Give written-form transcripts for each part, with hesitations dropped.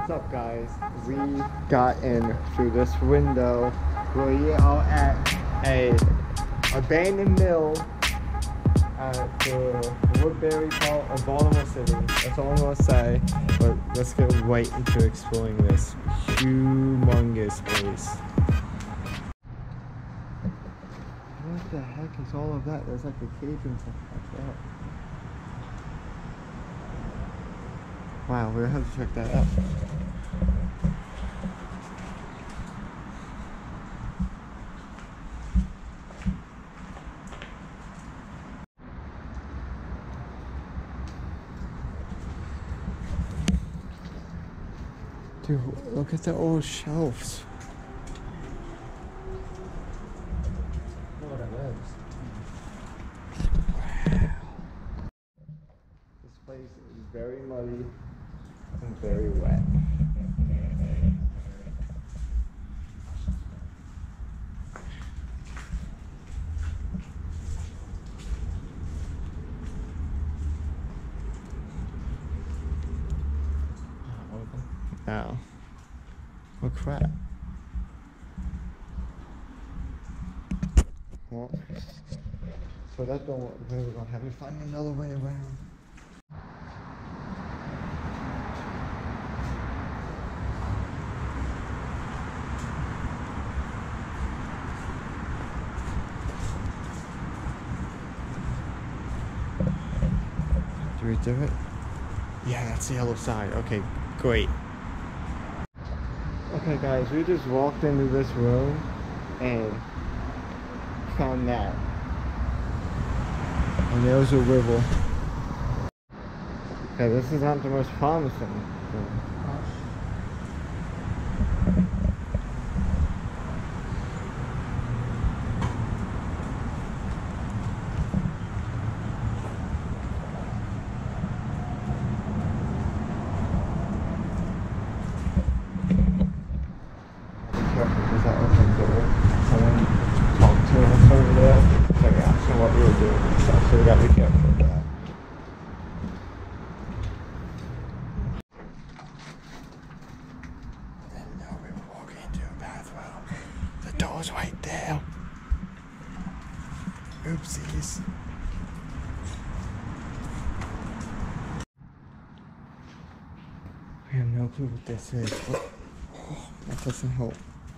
What's up, guys? We got in through this window. We are at a abandoned mill at the Woodbury part of Baltimore City. That's all I'm gonna say. But let's get right into exploring this humongous place. What the heck is all of that? There's like a cage and stuff like that. Wow, we're gonna have to check that out. Dude, look at the old shelves. Oh, that is. Wow. This place is very muddy and very wet. Oh. Oh crap. Well, so that don't work. We're gonna have to find another way around. Do we do it? Yeah, that's the other side. Okay, great. Okay guys, we just walked into this room and found that. And there was a river. Okay, this is not the most promising. Because that open door, someone talked to us over there, like asking what we were doing and stuff, so we gotta be careful of that. And now we're walking into a bathroom. The door's right there. Oopsies. We have no clue what this is. Oh, that doesn't help.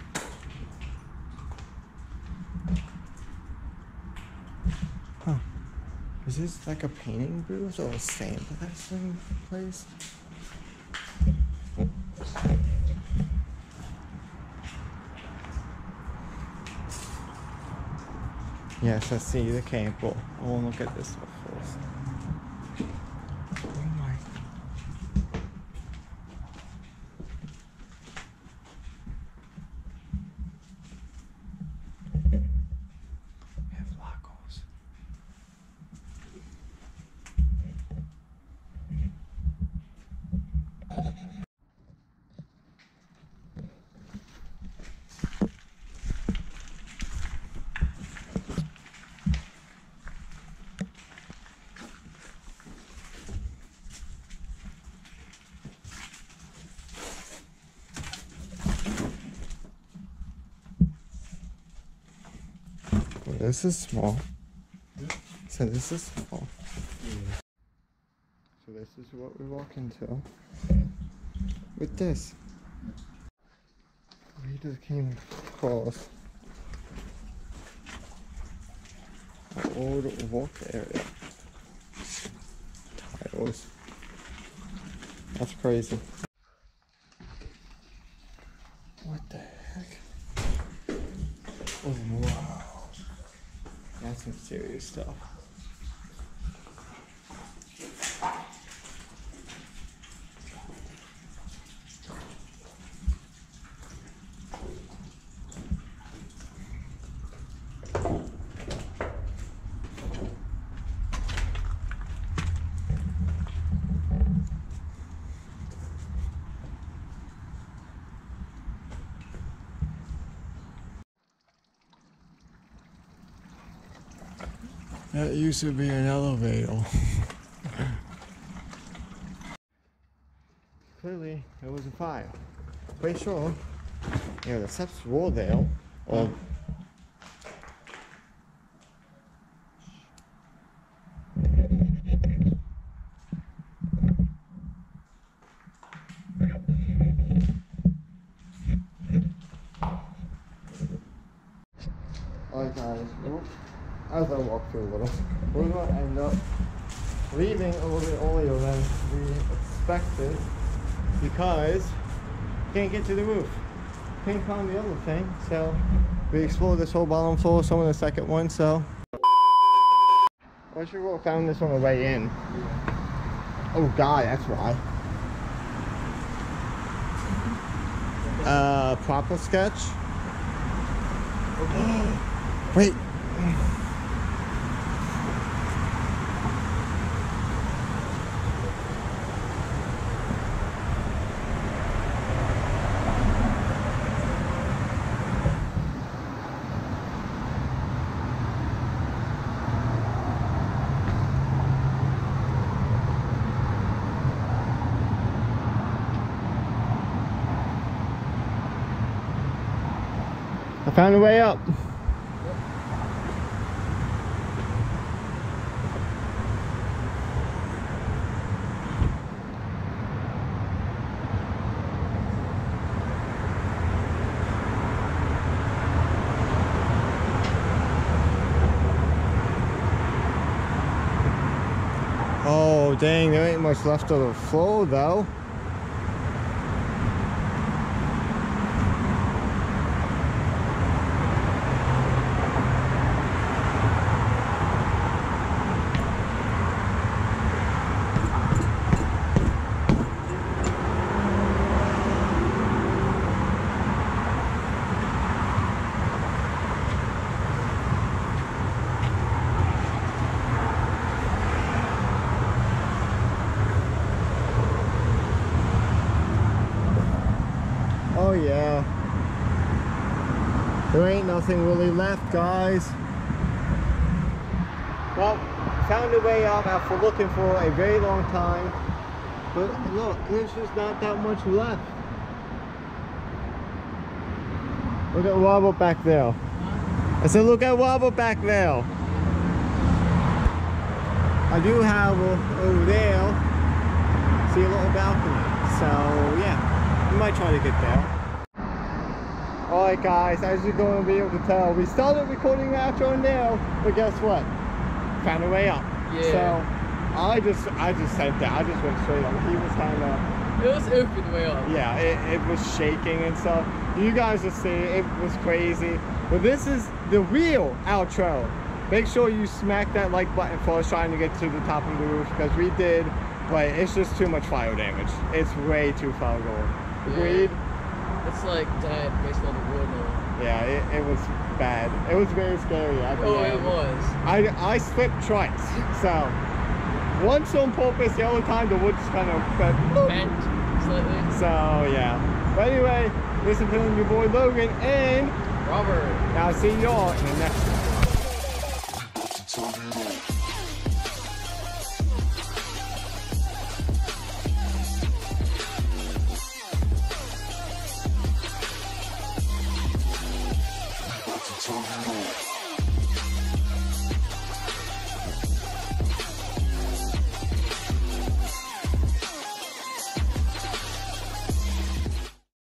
Huh. Is this like a painting booth or a sandblasting place? Yes, I see the cable. I want to look at this stuff first. Oh my. We have lockers. Well, this is small. So this is small. So this is what we walk into. With this. We just came across an old walk area. Tiles. That's crazy. What the heck? Oh wow. That's some serious stuff. That used to be an elevator. clearly it was a fire. Pretty sure, you know, the steps were there, or alright guys, as I walk through a little, we're gonna end up leaving a little bit earlier than we expected because we can't get to the roof. Can't find the other thing, so we explored this whole bottom floor, some of the second one, so I should have found this on the way in. Oh god, that's why. Proper sketch. Wait. I found a way up. Oh dang, there ain't much left of the floor though. Oh yeah. There ain't nothing really left, guys. Well, found a way up after looking for a very long time. But look, there's just not that much left. Look at Wobble back there. I said look at Wobble back there. I do have over there, see a little balcony. So yeah, we might try to get there. Alright guys, as you're going to be able to tell, we started recording the outro in there, but guess what? Found a way up. Yeah. So I just said that. I just went straight up. He was kind of. It was open way up. Yeah, it was shaking and stuff. You guys just see it was crazy. But this is the real outro. Make sure you smack that like button for us trying to get to the top of the roof because we did, but it's just too much fire damage. It's way too far going. Agreed? Yeah. It's like dead based on the wood now. Yeah, it was bad. It was very scary. It was. I slipped twice. So once on purpose, the other time the wood just kind of bent slightly. So yeah. But anyway, this has been your boy Logan and Robert. I'll see y'all in the next one.